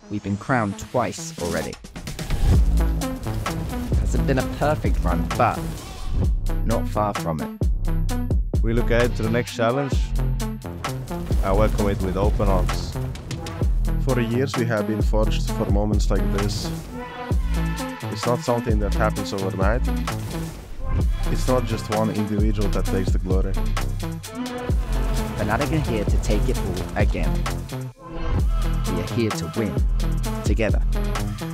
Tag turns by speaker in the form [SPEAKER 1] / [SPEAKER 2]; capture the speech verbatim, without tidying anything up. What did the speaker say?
[SPEAKER 1] we've been crowned twice already. It hasn't been a perfect run, but not far from it.
[SPEAKER 2] We look ahead to the next challenge. I welcome it with open arms.
[SPEAKER 3] For years we have been forged for moments like this. It's not something that happens overnight. It's not just one individual that takes the glory.
[SPEAKER 1] Fnatic are here to take it all again. We are here to win together.